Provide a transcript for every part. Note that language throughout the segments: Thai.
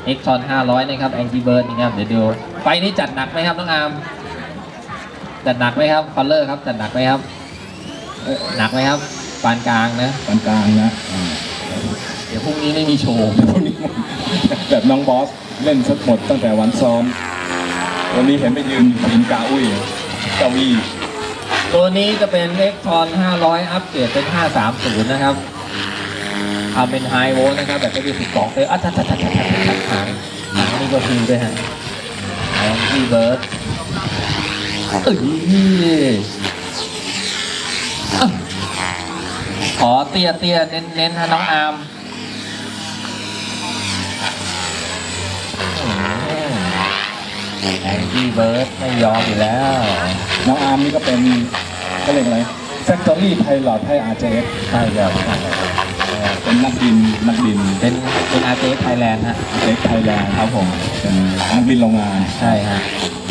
X ชอน500นะครับ Angry Bird นี่ครับเดี๋ยวดูไฟนี้จัดหนักไหมครับน้องอาร์มจัดหนักไหมครับคอลเลอร์ครับจัดหนักไหมครับหนักไหมครับปานกลางนะปานกลางนะเดี๋ยวพรุ่งนี้ไม่มีโชว์พรุ่งนี้แบบน้องบอสเล่นสักหมดตั้งแต่วันซ้อมวันนี้เห็นไปยืนพิงกาอุ้ยเก้าอี้ตัวนี้จะเป็น X ชอน500อัปเกรดเป็น530นะครับทำเป็นไฮโวลต์นะครับแบบก็คือ12เลยหางนี่ก็คือด้วยฮะAngry Bird ขอเตี้ยเน้นฮะน้องอาร์มAngry Bird ไม่ยอมอยู่แล้วน้องอาร์มนี่ก็เป็นก็เรียกอะไร Factory Pilot ให้ RJX ใช่ครับเป็นนักบินเป็น RJX Thailand ฮะ RJX Thailand ครับผมเป็นนักบินโรงงานใช่ฮะ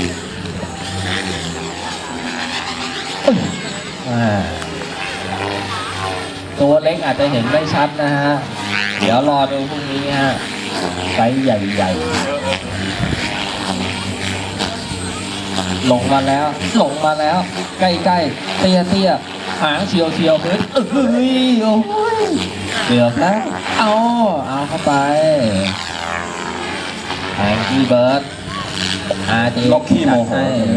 ตัวเล็กอาจจะเห็นไม่ชัดนะฮะเดี๋ยวรอดูพรุ่งนี้ฮะไซส์ใหญ่ลงมาแล้วใกล้เตี้ยหางเฉียวพื้นโอ้ยเกือบแล้วเอาเข้าไปAngry Bird ล็อกขี้โมโห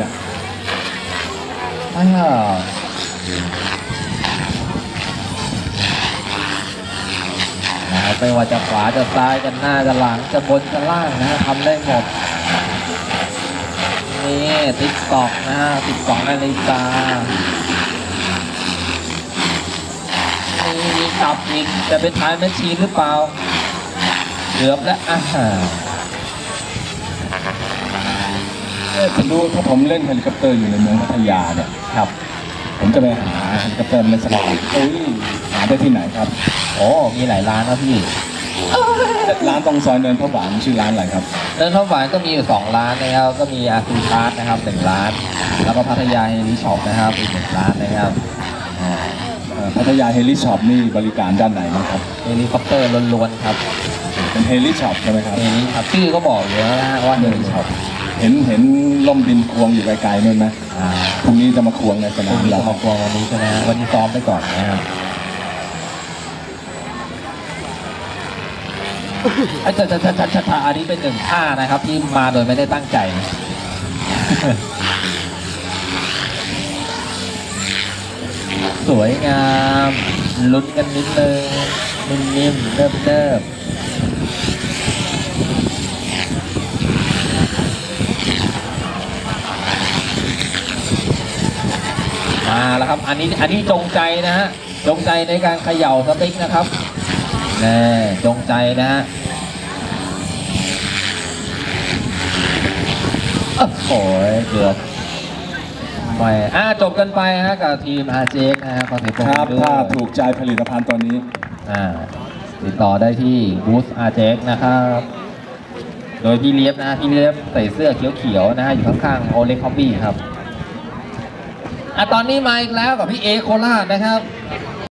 ไม่ว่าจะขวาจะซ้ายจะหน้าจะหลังจะบนจะล่างนะฮะทำได้หมดนี่TikTokนะฮะ12 นาฬิกามีกลับอีกจะเป็นท้ายแมชชีนหรือเปล่าเกือบแล้วผมดูถ้าผมเล่นเฮลิคอปเตอร์อยู่ในเมืองพัทยาเนี่ยครับผมจะไปหาเฮลิคอปเตอร์ในสนามหาได้ที่ไหนครับมีหลายร้านนะพี่ร้านตรงซอยเนินพระหวานชื่อร้านอะไรครับเนินพระหวานก็มีอยู่2 ร้านนะครับก็มีอาซูชาร์ตนะครับ1 ร้านแล้วก็พัทยาเฮลิช็อปนะครับอีก1 ร้านนะครับพัทยาเฮลิช็อปนี่บริการด้านไหนนะครับเฮลิคอปเตอร์ล้วนๆครับเป็นเฮลิช็อปใช่ไหมครับเฮลิครับชื่อก็บอกอยู่แล้วนะว่าเฮลิช็อปเห็นล่มบินควงอยู่ไกลๆนู่นไหมพรุ่งนี้จะมาควงในสนามเรามาควงวันนี้ใช่ไหมวันนี้ซ้อมไปก่อนนะครับอันนี้เป็น1 ท่านะครับที่มาโดยไม่ได้ตั้งใจสวยงามลุ้นกันนิดนึงนิ่มๆเนิบมาแล้วครับอันนี้จงใจนะฮะจงใจในการเขย่าสติ๊กนะครับแน่จงใจนะฮะโอ้ยเกือบไม่จบกันไปฮะกับทีมRJXนะฮะครับถ้าถูกใจผลิตภัณฑ์ตัวนี้ติดต่อได้ที่บูธRJXนะครับโดยพี่เลียบนะพี่เลียบใส่เสื้อเขียวๆนะฮะอยู่ข้างๆโอเล็กฮอบบี้ครับตอนนี้มาอีกแล้วกับพี่เอโคราชนะครับ